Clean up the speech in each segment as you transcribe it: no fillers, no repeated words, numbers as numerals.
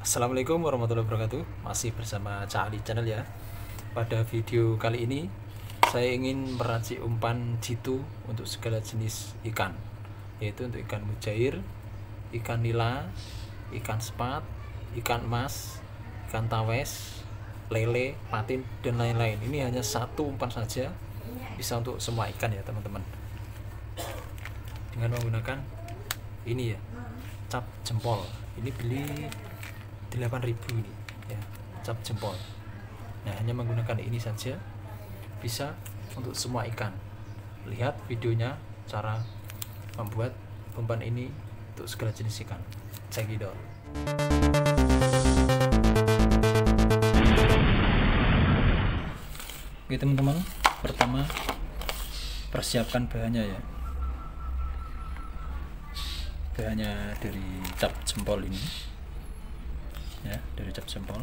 Assalamualaikum warahmatullahi wabarakatuh. Masih bersama Cak Ali Channel ya. Pada video kali ini saya ingin meracik umpan jitu untuk segala jenis ikan, yaitu untuk ikan mujair, ikan nila, ikan sepat, ikan emas, ikan tawes, lele, patin, dan lain-lain. Ini hanya satu umpan saja, bisa untuk semua ikan ya teman-teman. Dengan menggunakan ini ya, cap jempol. Ini beli 8.000 ini ya, cap jempol. Nah, hanya menggunakan ini saja bisa untuk semua ikan. Lihat videonya cara membuat umpan ini untuk segala jenis ikan. Check it out. Oke teman-teman, pertama persiapkan bahannya ya. Bahannya dari cap jempol ini ya, dari cap jempol,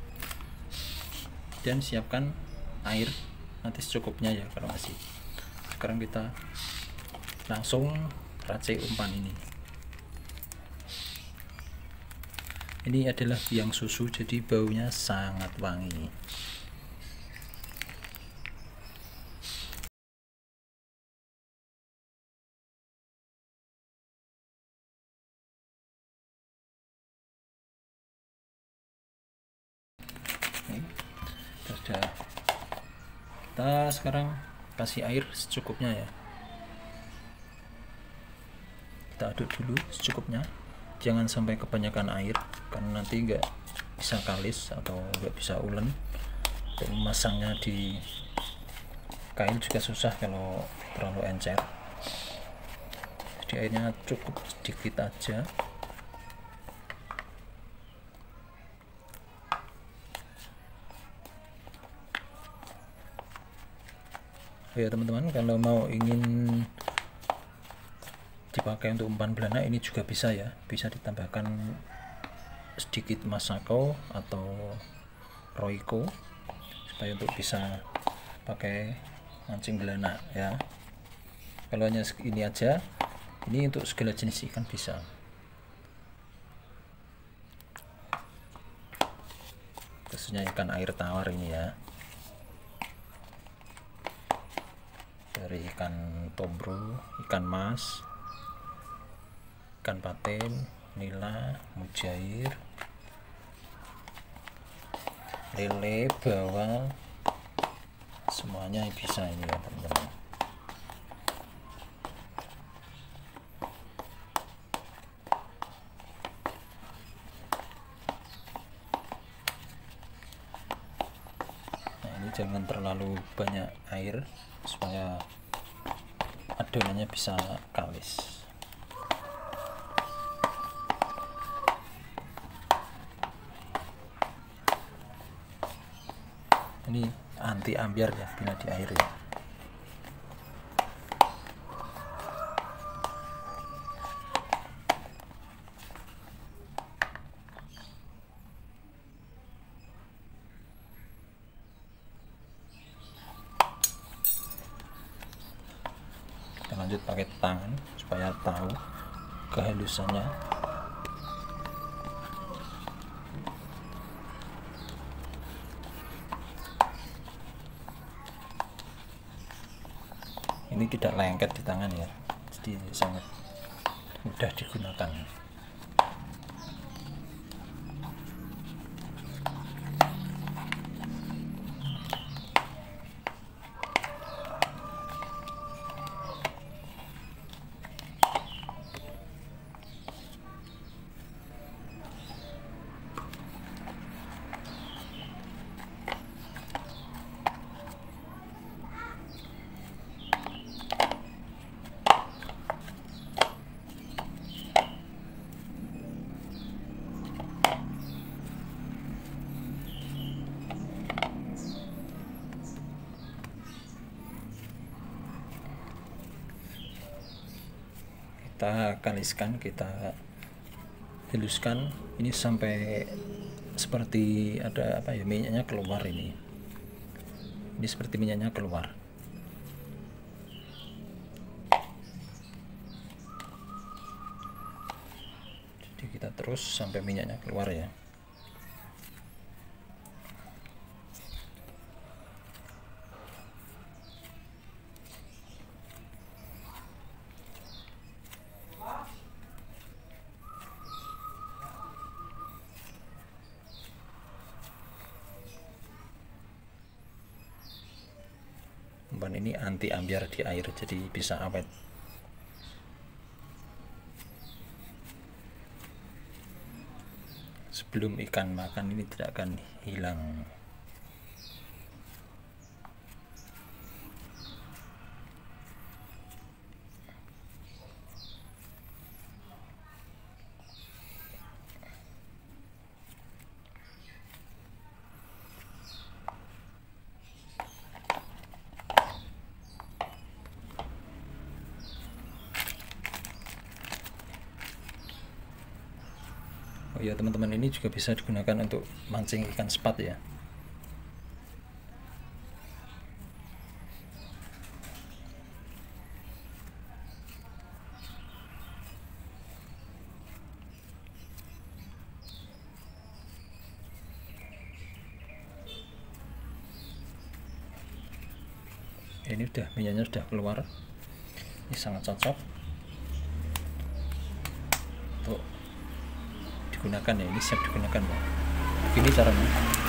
dan siapkan air nanti secukupnya ya kalau masih. Sekarang kita langsung racik umpan ini. Ini adalah biang susu, jadi baunya sangat wangi. Kita sekarang kasih air secukupnya ya. Kita aduk dulu secukupnya, jangan sampai kebanyakan air karena nanti nggak bisa kalis atau nggak bisa ulen. Untuk memasangnya di kain juga susah kalau terlalu encer. Jadi airnya cukup sedikit aja. Ya teman-teman, kalau mau ingin dipakai untuk umpan belana ini juga bisa ya, bisa ditambahkan sedikit masako atau roiko supaya untuk bisa pakai mancing belana ya. Kalau hanya ini aja, ini untuk segala jenis ikan bisa. Khususnya ikan air tawar ini ya, dari ikan tombro, ikan mas, ikan patin, nila, mujair, lele, bawal, semuanya bisa ini ya teman-teman. Nah, ini jangan terlalu banyak air supaya adonannya bisa kalis. Ini anti ambiar ya bila di air ya. Kita lanjut pakai tangan supaya tahu kehalusannya. Ini tidak lengket di tangan ya, jadi sangat mudah digunakan. Kita kaliskan, kita haluskan ini sampai seperti ada apa ya, minyaknya keluar ini seperti minyaknya keluar. Jadi kita terus sampai minyaknya keluar ya. ini anti ambiar di air, jadi bisa awet. Sebelum ikan makan ini tidak akan hilang. Oh ya teman-teman, ini juga bisa digunakan untuk mancing ikan sepat ya. Ini minyaknya sudah keluar. Ini sangat cocok untuk digunakan ya, ini siap digunakan ya. Begini caranya.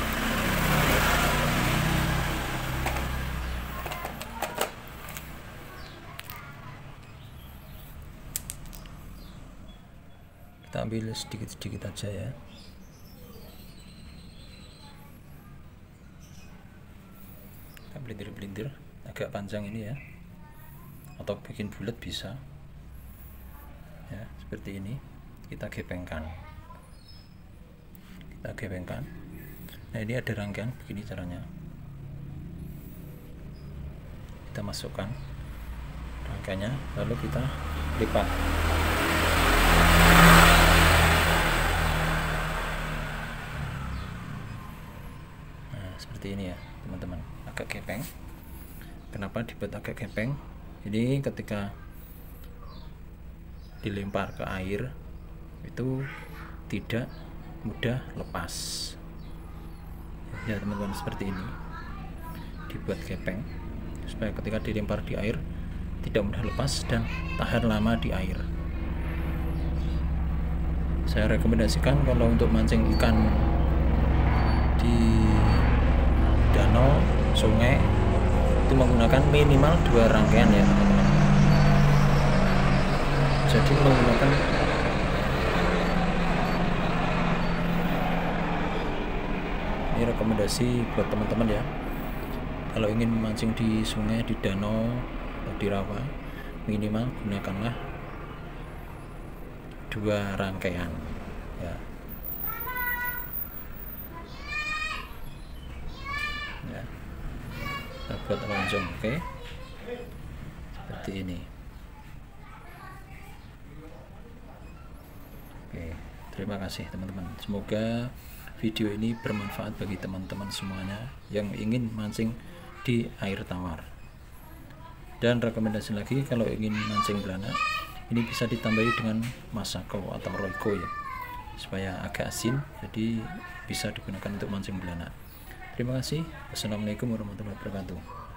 Kita ambil sedikit-sedikit aja ya. Kita belintir-belintir, agak panjang ini ya, atau bikin bulat bisa ya, seperti ini. Kita gepengkan. Nah ini ada rangkaian, begini caranya. Kita masukkan rangkaiannya, lalu kita lipat. Nah seperti ini ya teman-teman, agak gepeng. Kenapa dibuat agak gepeng? Ini ketika dilempar ke air itu tidak mudah lepas ya teman-teman. Seperti ini dibuat gepeng supaya ketika dilempar di air tidak mudah lepas dan tahan lama di air. Saya rekomendasikan kalau untuk mancing ikan di danau, sungai itu menggunakan minimal 2 rangkaian ya teman-teman. Jadi menggunakan ini rekomendasi buat teman-teman ya, kalau ingin memancing di sungai, di danau, atau di rawa, minimal gunakanlah 2 rangkaian ya. Ya, kita buat lonjong, oke. Seperti ini. Oke, terima kasih teman-teman. Semoga video ini bermanfaat bagi teman-teman semuanya yang ingin mancing di air tawar. Dan rekomendasi lagi, kalau ingin mancing belanak, ini bisa ditambahi dengan masako atau roiko ya, supaya agak asin, jadi bisa digunakan untuk mancing belanak. Terima kasih. Wassalamualaikum warahmatullahi wabarakatuh.